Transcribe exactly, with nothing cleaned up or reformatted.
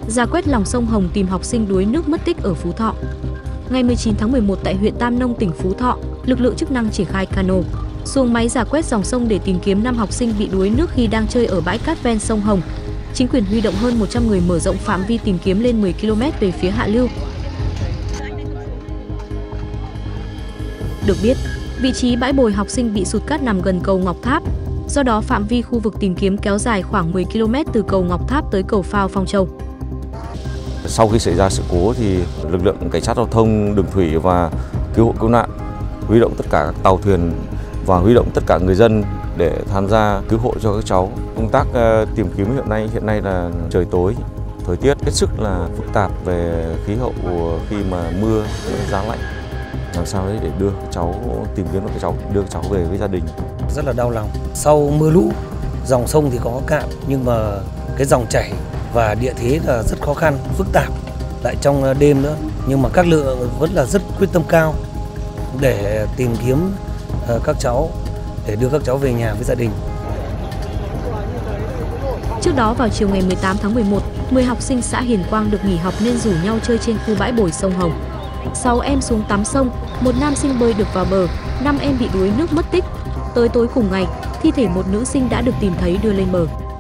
Rà quét lòng sông Hồng tìm học sinh đuối nước mất tích ở Phú Thọ. Ngày mười chín tháng mười một tại huyện Tam Nông, tỉnh Phú Thọ, lực lượng chức năng triển khai cano, xuồng máy rà quét dòng sông để tìm kiếm năm học sinh bị đuối nước khi đang chơi ở bãi cát ven sông Hồng. Chính quyền huy động hơn một trăm người mở rộng phạm vi tìm kiếm lên mười ki lô mét về phía hạ lưu. Được biết, vị trí bãi bồi học sinh bị sụt cát nằm gần cầu Ngọc Tháp. Do đó phạm vi khu vực tìm kiếm kéo dài khoảng mười ki lô mét từ cầu Ngọc Tháp tới cầu phao Phong Châu. Sau khi xảy ra sự cố thì lực lượng cảnh sát giao thông, đường thủy và cứu hộ cứu nạn huy động tất cả các tàu thuyền và huy động tất cả người dân để tham gia cứu hộ cho các cháu. Công tác tìm kiếm hiện nay hiện nay là trời tối, thời tiết hết sức là phức tạp về khí hậu khi mà mưa, giá lạnh. Làm sao đấy để đưa các cháu tìm kiếm được các cháu, đưa các cháu về với gia đình. Rất là đau lòng. Sau mưa lũ, dòng sông thì có cạn nhưng mà cái dòng chảy và địa thế là rất khó khăn, phức tạp, lại trong đêm nữa. Nhưng mà các lực lượng vẫn là rất quyết tâm cao để tìm kiếm các cháu, để đưa các cháu về nhà với gia đình. Trước đó vào chiều ngày mười tám tháng mười một, mười học sinh xã Hiền Quang được nghỉ học nên rủ nhau chơi trên khu bãi bồi sông Hồng. Sáu em xuống tắm sông, một nam sinh bơi được vào bờ, năm em bị đuối nước mất tích. Tới tối cùng ngày, thi thể một nữ sinh đã được tìm thấy đưa lên bờ.